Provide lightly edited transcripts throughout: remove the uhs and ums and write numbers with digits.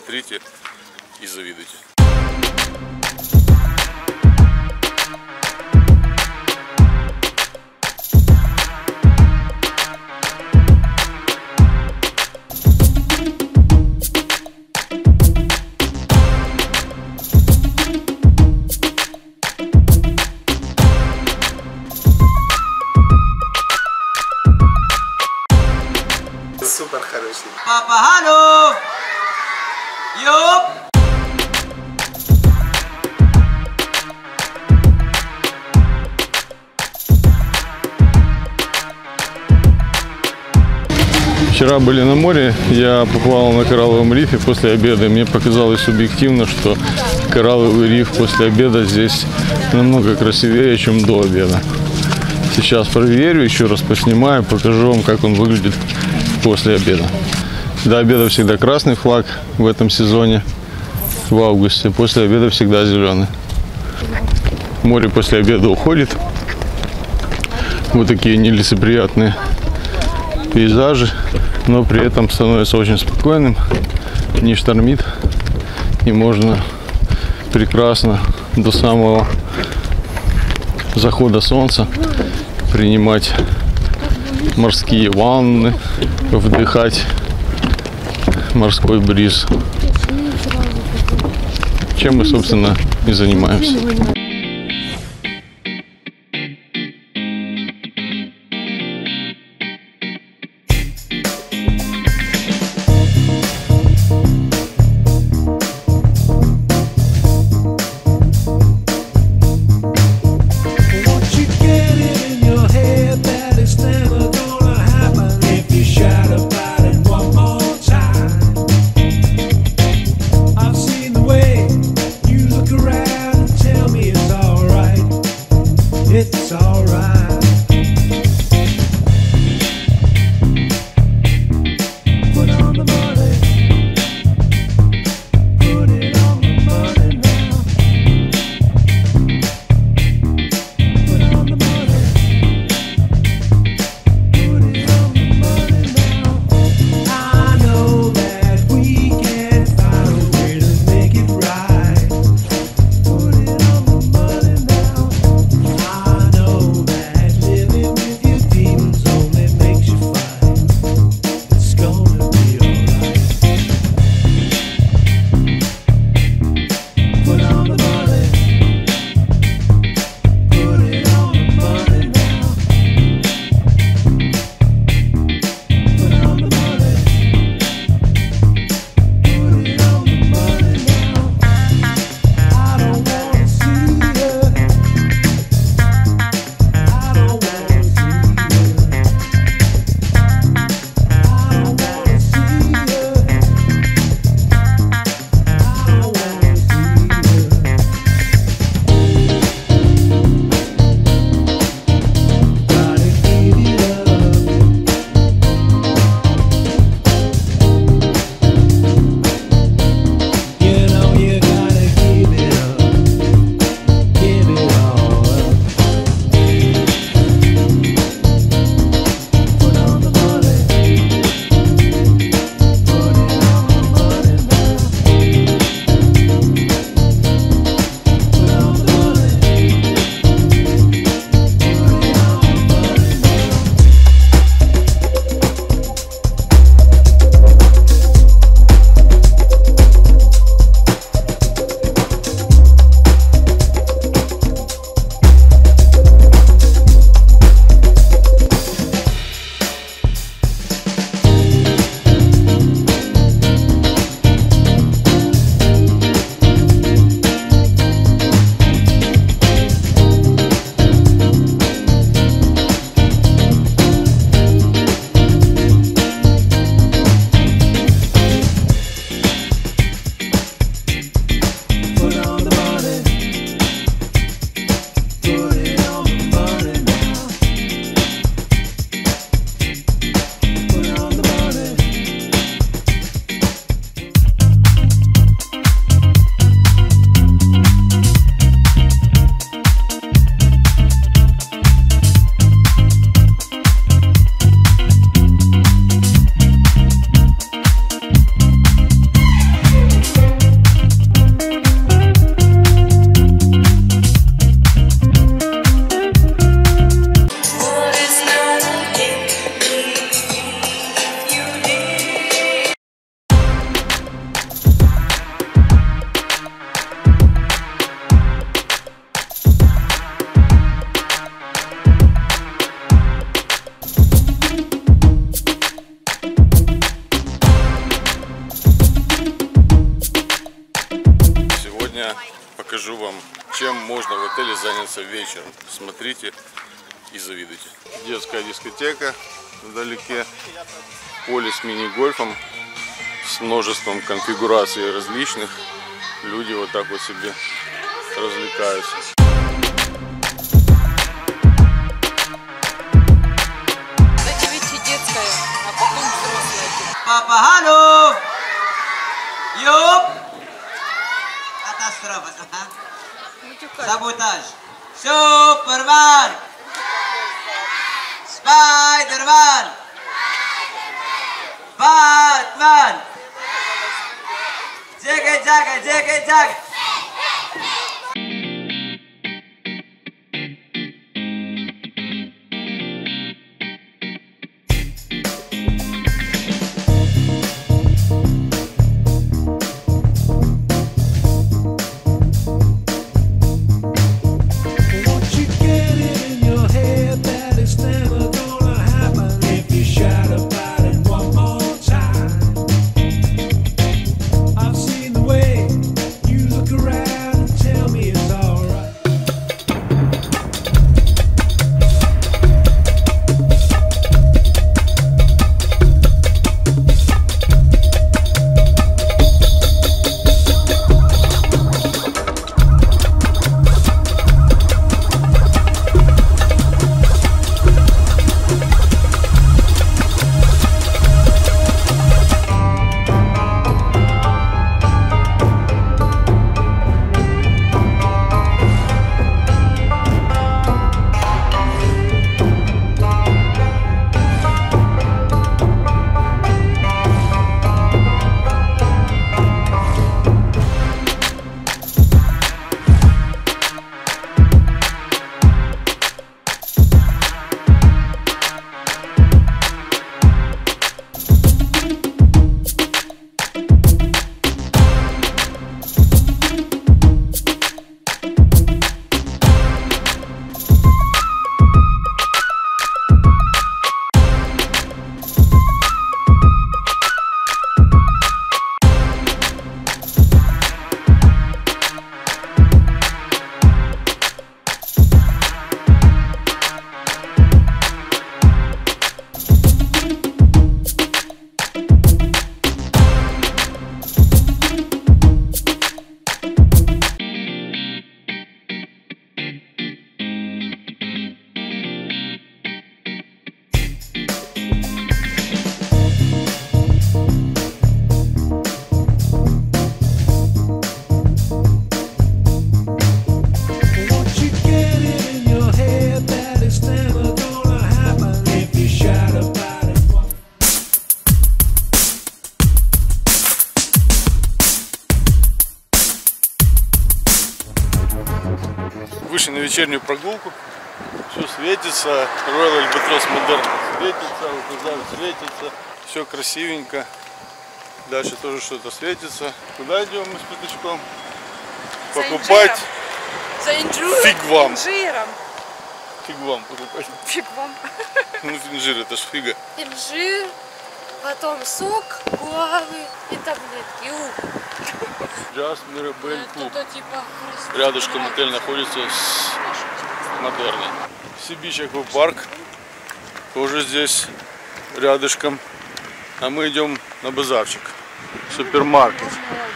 смотрите и завидуйте. Супер хороший. Папа, hallo! Юп! Вчера были на море, я поплавал на коралловом рифе после обеда. Мне показалось субъективно, что коралловый риф после обеда здесь намного красивее, чем до обеда. Сейчас проверю, еще раз поснимаю, покажу вам, как он выглядит после обеда. До обеда всегда красный флаг в этом сезоне, в августе. После обеда всегда зеленый. Море после обеда уходит. Вот такие нелицеприятные пейзажи, но при этом становится очень спокойным, не штормит, и можно прекрасно до самого захода солнца принимать морские ванны, вдыхать морской бриз, чем мы, собственно, и занимаемся. Tell me покажу вам, чем можно в отеле заняться вечером. Смотрите и завидуйте. Детская дискотека вдалеке, поле с мини-гольфом, с множеством конфигураций различных. Люди вот так вот себе развлекаются. Кстати, ведь детская, а потом взрослая. Papa, hallo! Yup! Катастрофа. Саботаж. Супермен! Спайдермен! Батмен! Джега-джага, джега-джага! Вышли на вечернюю прогулку, все светится, Royal Albatros Modern светится, указали светится, все красивенько, дальше тоже что-то светится. Куда идем мы с пятачком? Покупать фиг вам. Инжиром. Фиг вам покупать. Фиг вам. Ну инжир, это ж фига. Инжир, потом сок, гуавы и таблетки. Just Mirabelle Club. Это типа Рядышком отель находится с Модерной. Сибич аквапарк тоже здесь рядышком. А мы идем на базарчик. Супермаркет.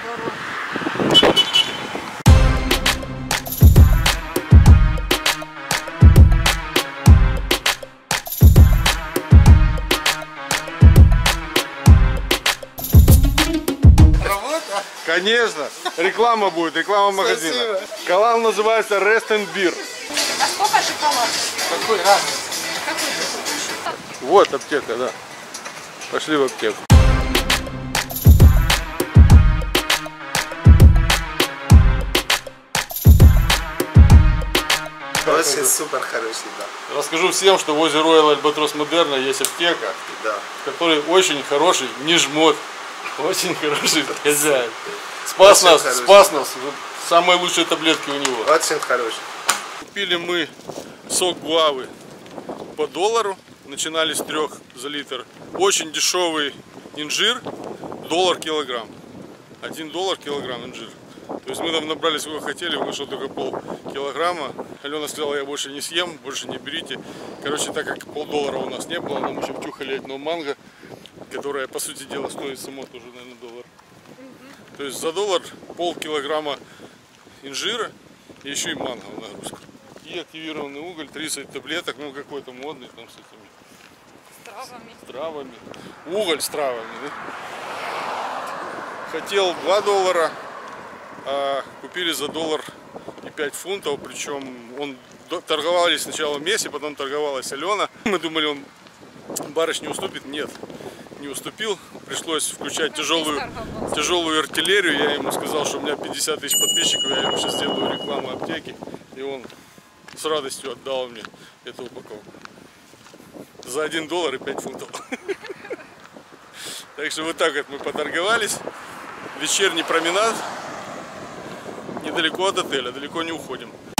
Конечно, реклама будет, реклама магазина. Канал называется Rest and Beer. А сколько шоколад? Какой раз? Какой? Вот аптека, да. Пошли в аптеку. Очень супер хороший, да. Расскажу всем, что возле Royal Albatros Modern есть аптека, Да. в которой очень хороший нижмот, очень хороший хозяин. Спас Очень нас, хороший. спас нас. Самые лучшие таблетки у него. Очень хороший. Купили мы сок гуавы по $1. Начинали с 3 за литр. Очень дешевый инжир, $1 килограмм. $1 килограмм инжир. То есть мы там набрали сколько хотели, вышло только полкилограмма. Алена сказала, я больше не съем, больше не берите. Короче, так как $1 у нас не было, нам еще втюхали одно манго, которое, по сути дела, стоит само тоже, наверное, $1. То есть за $1 полкилограмма инжира и еще и манго в нагрузку. И активированный уголь, 30 таблеток, ну какой-то модный там с этими. С травами. С травами. Уголь с травами, да? Хотел $2, а купили за $1.05, причем он торговались сначала вместе, потом торговалась Алена. Мы думали, он барышне уступит, нет, не уступил. Пришлось включать тяжелую артиллерию. Я ему сказал, что у меня 50 тысяч подписчиков, я ему сейчас сделаю рекламу аптеки. И он с радостью отдал мне эту упаковку. За $1 и 5 фунтов. Так что вот так вот мы поторговались. Вечерний променад. Недалеко от отеля, далеко не уходим.